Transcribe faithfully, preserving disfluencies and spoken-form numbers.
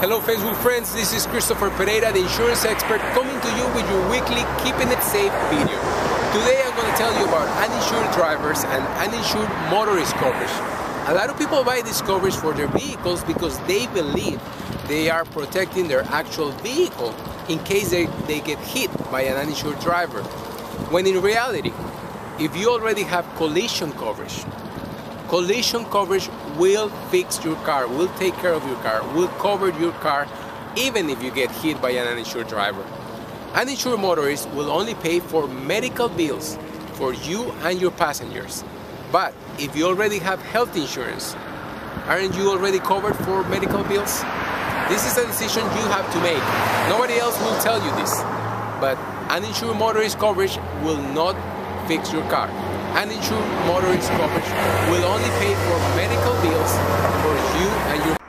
Hello Facebook friends, this is Christopher Pereira, the insurance expert, coming to you with your weekly Keeping It Safe video. Today I'm going to tell you about uninsured drivers and uninsured motorist coverage. A lot of people buy this coverage for their vehicles because they believe they are protecting their actual vehicle in case they, they get hit by an uninsured driver. When in reality, if you already have collision coverage, collision coverage will fix your car, will take care of your car, will cover your car even if you get hit by an uninsured driver. Uninsured motorists will only pay for medical bills for you and your passengers. But if you already have health insurance, aren't you already covered for medical bills? This is a decision you have to make. Nobody else will tell you this. But uninsured motorist coverage will not fix your car. Uninsured motorist coverage will only pay for medical bills for you and your